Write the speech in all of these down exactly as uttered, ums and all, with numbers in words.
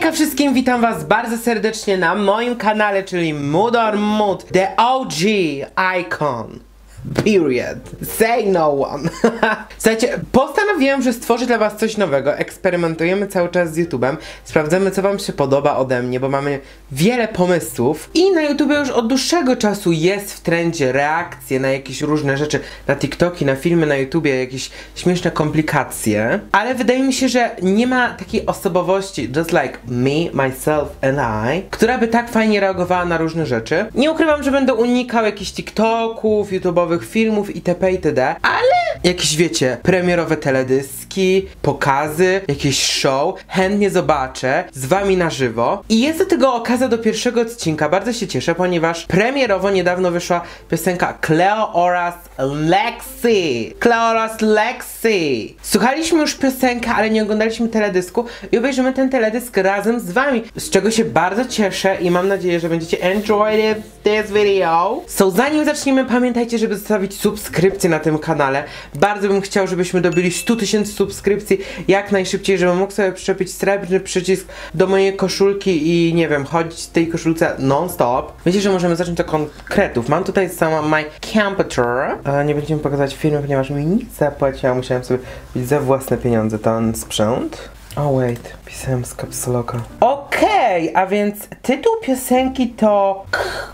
Hejka wszystkim, witam was bardzo serdecznie na moim kanale, czyli Mood or Mood, the O G icon. Period. Say no one. Słuchajcie, postanowiłem, że stworzę dla was coś nowego. Eksperymentujemy cały czas z YouTube'em. Sprawdzamy, co wam się podoba ode mnie, bo mamy wiele pomysłów. I na YouTubie już od dłuższego czasu jest w trendzie reakcje na jakieś różne rzeczy. Na TikToki, na filmy na YouTubie, jakieś śmieszne komplikacje. Ale wydaje mi się, że nie ma takiej osobowości, just like me, myself and I, która by tak fajnie reagowała na różne rzeczy. Nie ukrywam, że będę unikał jakichś TikToków, YouTube'owych filmów itp. itd. Ale jakieś, wiecie, premierowe teledyski, pokazy, jakieś show, chętnie zobaczę z wami na żywo. I jest do tego okazja do pierwszego odcinka. Bardzo się cieszę, ponieważ premierowo niedawno wyszła piosenka Cleo oraz Lexi. Cleo oraz Lexi. Słuchaliśmy już piosenkę, ale nie oglądaliśmy teledysku i obejrzymy ten teledysk razem z wami, z czego się bardzo cieszę i mam nadzieję, że będziecie enjoy this video. So zanim zaczniemy, pamiętajcie, żeby zostawić subskrypcję na tym kanale. Bardzo bym chciał, żebyśmy dobili sto tysięcy subskrypcji jak najszybciej, żebym mógł sobie przyczepić srebrny przycisk do mojej koszulki i nie wiem, chodzić w tej koszulce non-stop. Wiecie, że możemy zacząć od konkretów. Mam tutaj sama my computer. Ale nie będziemy pokazać filmu, ponieważ mi nic zapłaciła. Musiałem sobie kupić za własne pieniądze ten sprzęt. Oh wait, pisałem z kapsuloka. Okej, okay, a więc tytuł piosenki to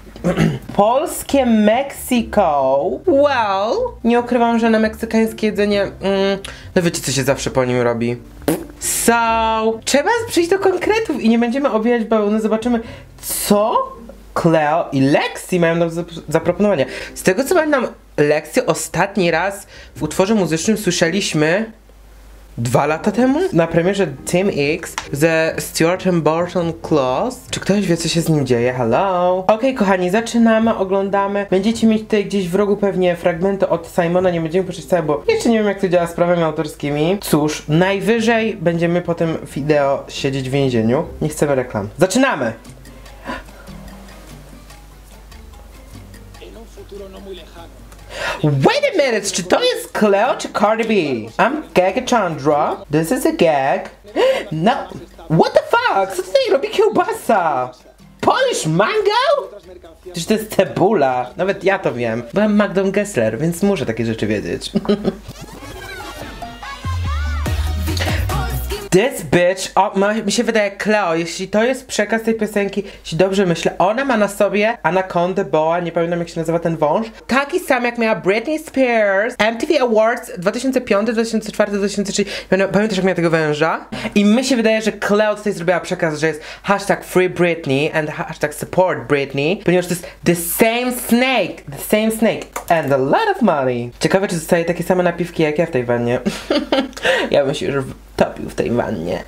Polskie Mexico. Well, nie ukrywam, że na meksykańskie jedzenie, mm, no wiecie, co się zawsze po nim robi. So, trzeba przejść do konkretów i nie będziemy obijać bawełny. Zobaczymy, co Cleo i Lexi mają nam do zaproponowania. Z tego, co pamiętam, Lexi ostatni raz w utworze muzycznym słyszeliśmy Dwa lata temu? Na premierze Team X ze Stuartem Barton Claus. Czy ktoś wie, co się z nim dzieje? Hello? Okej, okay, kochani, zaczynamy, oglądamy. Będziecie mieć tutaj gdzieś w rogu pewnie fragmenty od Simona. Nie będziemy puszczać całe, bo jeszcze nie wiem, jak to działa z prawami autorskimi. Cóż, najwyżej będziemy po tym wideo siedzieć w więzieniu. Nie chcemy reklam. Zaczynamy! Wait a minute, czy to jest Cleo czy Cardi B? I'm Gagachandra. This is a gag. No, what the fuck? Co tutaj robi kiełbasa? Polish mango? Przecież to jest cebula. Nawet ja to wiem. Byłem Magdą Gessler, więc muszę takie rzeczy wiedzieć. This bitch, o, ma, mi się wydaje, Cleo, jeśli to jest przekaz tej piosenki, jeśli dobrze myślę, ona ma na sobie anakondę, boa, nie pamiętam, jak się nazywa ten wąż, taki sam jak miała Britney Spears, M T V Awards dwa tysiące piąty, dwa tysiące czwarty, dwa tysiące trzeci, pamiętasz, jak miała tego węża? I mi się wydaje, że Cleo tutaj zrobiła przekaz, że jest hashtag Free Britney and hashtag Support Britney, ponieważ to jest the same snake, the same snake and a lot of money. Ciekawe, czy zostaje takie same napiwki jak ja w tej wannie. Ja bym się już topił w tej wannie.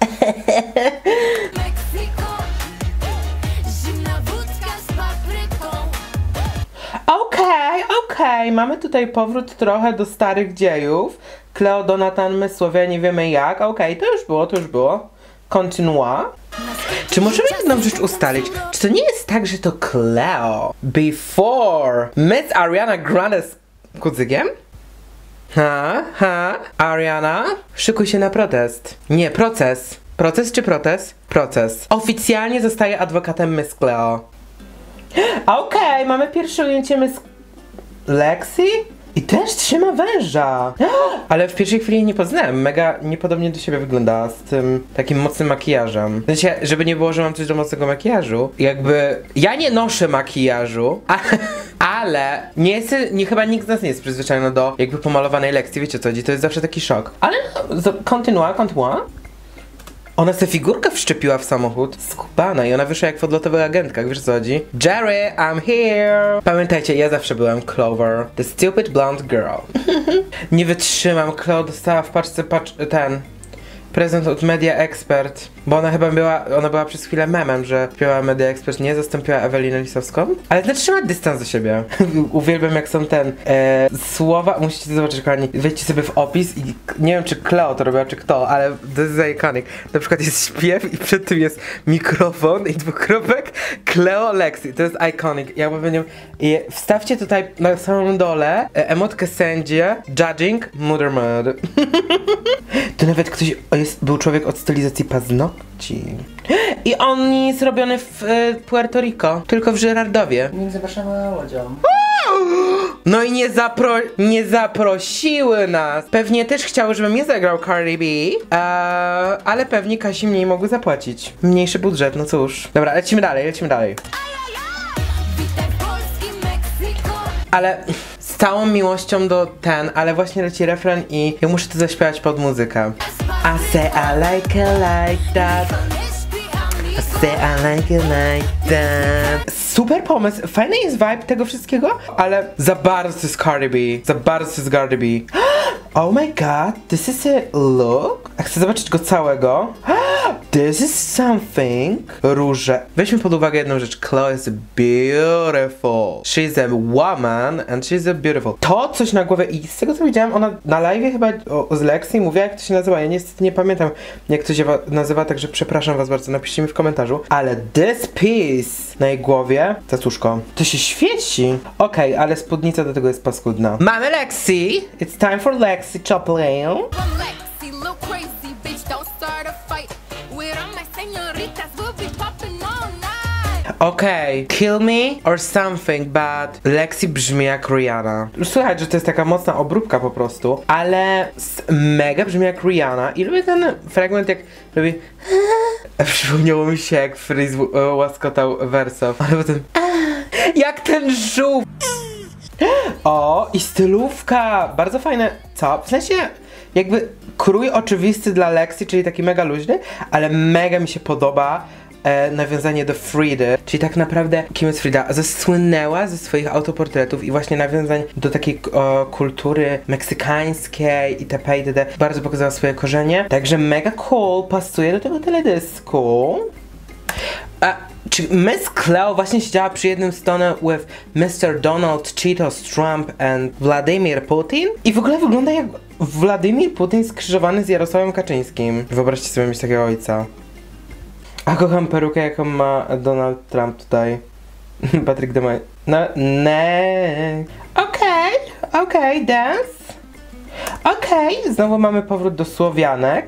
Okej, okej, mamy tutaj powrót trochę do starych dziejów. Cleo, Donatan, my Słowianie, wiemy jak. Okej, okay, to już było, to już było. Kontynuua. Czy możemy jedną rzecz ustalić? Czy to nie jest tak, że to Cleo before Miss Ariana Grande z kucykiem? Ha, ha, Ariana, szykuj się na protest. Nie, proces. Proces czy protest? Proces. Oficjalnie zostaje adwokatem Miss Cleo. Okej, okay, mamy pierwsze ujęcie Miss Lexi i też trzyma węża. Ale w pierwszej chwili nie poznałem. Mega niepodobnie do siebie wyglądała z tym takim mocnym makijażem. W sensie, żeby nie było, że mam coś do mocnego makijażu. Jakby, ja nie noszę makijażu, ale, ale nie jest, nie, chyba nikt z nas nie jest przyzwyczajony do jakby pomalowanej Lexi. Wiecie co chodzi? To jest zawsze taki szok. Ale no, kontynuua, kontynuua. Ona sobie figurkę wszczepiła w samochód. Skubana i ona wyszła jak w odlotowych agentkach, wiesz co chodzi? Jerry, I'm here! Pamiętajcie, ja zawsze byłem Clover. The stupid blonde girl. Nie wytrzymam, Cleo dostała w paczce pacz ten prezent od Media Expert. Bo ona chyba była, ona była przez chwilę memem, że śpiewała Media Expert, nie zastąpiła Ewelinę Lisowską. Ale też trzyma dystans do siebie. Uwielbiam, jak są ten e, słowa, musicie zobaczyć, kochani, wejdźcie sobie w opis i nie wiem, czy Cleo to robiła, czy kto, ale to jest iconic. Na przykład jest śpiew i przed tym jest mikrofon i dwukropek Cleo Lexi. To jest iconic. Jakby będę, i wstawcie tutaj na samym dole e, emotkę sędzie, judging, mother mode. To nawet ktoś, jest, był człowiek od stylizacji paznokci. paznokci. I on jest robiony w y, Puerto Rico, tylko w Żyrardowie. Między Warszawą a Łodzią. No i nie, zapro nie zaprosiły nas. Pewnie też chciały, żebym nie zagrał Cardi B, eee, ale pewnie Kasi mniej mogły zapłacić. Mniejszy budżet, no cóż. Dobra, lecimy dalej, lecimy dalej. Ale z całą miłością do ten, ale właśnie leci refren i ja muszę to zaśpiewać pod muzykę. I say I like it like that. I say I like it like that. Super pomysł, fajny jest vibe tego wszystkiego, ale za bardzo to jest Cardi B, za bardzo to jest Cardi B. Oh my god, this is a look. A chcę zobaczyć go całego. This is something. Róże. Weźmy pod uwagę jedną rzecz. Chloe is beautiful. She's a woman and she's a beautiful. To coś na głowę i z tego co widziałam, ona na live chyba o, z Lexi mówiła, jak to się nazywa. Ja niestety nie pamiętam, jak to się nazywa, także przepraszam was bardzo, napiszcie mi w komentarzu. Ale this piece na jej głowie, cacuszko, to się świeci. Okej, okay, ale spódnica do tego jest paskudna. Mamy Lexi. It's time for Lexi Choplin. Okej, okay. Kill me or something, but Lexi brzmi jak Rihanna. Słychać, że to jest taka mocna obróbka po prostu, ale mega brzmi jak Rihanna i lubię ten fragment, jak robi. Przypomniało mi się, jak Freeze łaskotał wersow, ale potem jak ten żółw. O, i stylówka, bardzo fajne. Co? W sensie jakby krój oczywisty dla Lexi, czyli taki mega luźny, ale mega mi się podoba e, nawiązanie do Fridy, czyli tak naprawdę kim jest Frida? Zasłynęła ze swoich autoportretów i właśnie nawiązań do takiej o, kultury meksykańskiej itp. itd. Bardzo pokazała swoje korzenie, także mega cool, pasuje do tego teledysku. A, czy Miss Chloe właśnie siedziała przy jednym stole with mister Donald Cheetos Trump and Vladimir Putin? I w ogóle wygląda jak Władimir Putin skrzyżowany z Jarosławem Kaczyńskim. Wyobraźcie sobie mieć takiego ojca. A kocham perukę, jaką ma Donald Trump tutaj. Patryk Demaj. No, ne. Okej, okay, okej, okay, dance. Okej, okay, znowu mamy powrót do Słowianek.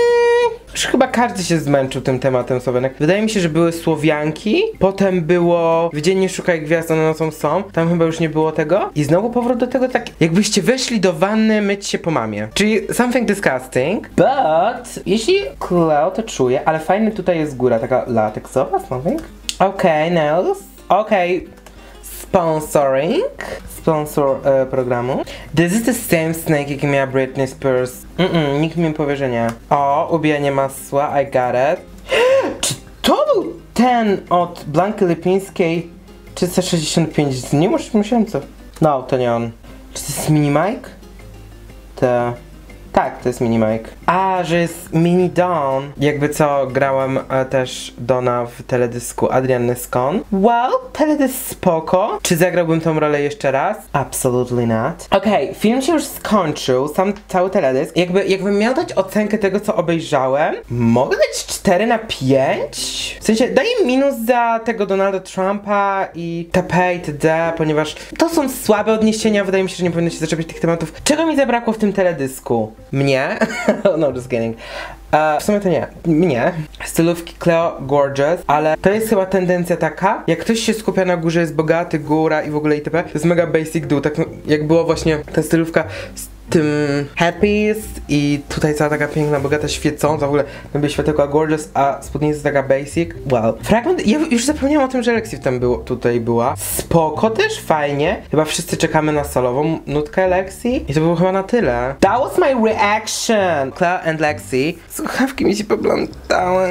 Już chyba każdy się zmęczył tym tematem Słowianek. Wydaje mi się, że były Słowianki, potem było W dzień nie szukaj gwiazd, one nocą są. Tam chyba już nie było tego. I znowu powrót do tego, tak jakbyście weszli do wanny myć się po mamie. Czyli something disgusting. But jeśli Chloe to czuje, ale fajny tutaj jest góra, taka lateksowa, something. Okej, okay, nails. Okej. Okay. Sponsoring. Sponsor e, programu. This is the same snake, jaki miała Britney Spears. Mm -mm, nikt mi powie, że nie. O, ubijanie masła, I got it. Czy to był ten od Blanki Lipińskiej trzysta sześćdziesiąt pięć dni? Musiałem co? No, to nie on. Czy to jest Mini Mike? To... Tak, to jest Mini Mike. A, że jest Mini Dawn. Jakby co, grałam e, też Dona w teledysku Adrianny Skon. Well, teledysk spoko. Czy zagrałbym tą rolę jeszcze raz? Absolutely not. Okej, okay, film się już skończył, sam cały teledysk. Jakby, jakbym miał dać ocenkę tego, co obejrzałem, mogę dać cztery na pięć? W sensie, daję minus za tego Donalda Trumpa i tp itd., ponieważ to są słabe odniesienia, wydaje mi się, że nie powinno się zaczepić tych tematów. Czego mi zabrakło w tym teledysku? Mnie? No, just kidding. Uh, w sumie to nie. Mnie. Stylówki Chloe gorgeous, ale to jest chyba tendencja taka, jak ktoś się skupia na górze, jest bogaty, góra i w ogóle itp. To jest mega basic dude, tak jak było właśnie ta stylówka z tym Happy's i tutaj cała taka piękna, bogata, świecąca, w ogóle jakby światełka gorgeous, a spódnica jest taka basic. Wow. Fragment, ja już zapomniałam o tym, że Lexi tam było, tutaj była. Spoko też, fajnie. Chyba wszyscy czekamy na solową nutkę Lexi i to było chyba na tyle. That was my reaction! Chloe and Lexi. Słuchawki mi się poplątały.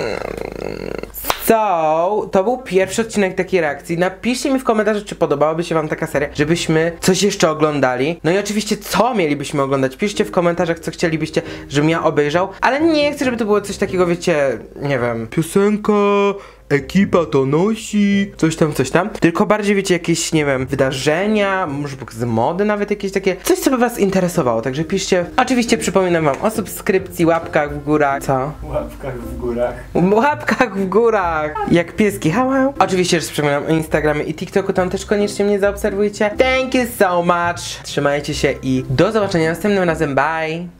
So, to był pierwszy odcinek takiej reakcji. Napiszcie mi w komentarzu, czy podobałaby się wam taka seria, żebyśmy coś jeszcze oglądali. No i oczywiście, co mielibyśmy oglądać? Piszcie w komentarzach, co chcielibyście, żebym ja obejrzał. Ale nie chcę, żeby to było coś takiego, wiecie, nie wiem, piosenka, ekipa to nosi, coś tam, coś tam. Tylko bardziej, wiecie, jakieś, nie wiem, wydarzenia, może z mody nawet jakieś takie, coś, co by was interesowało, także piszcie. Oczywiście przypominam wam o subskrypcji, łapkach w górach. Co? Łapkach w górach. Łapkach w górach. Jak pieski hałał. Oczywiście, że przypominam o Instagramie i TikToku, tam też koniecznie mnie zaobserwujcie. Thank you so much. Trzymajcie się i do zobaczenia następnym razem. Bye.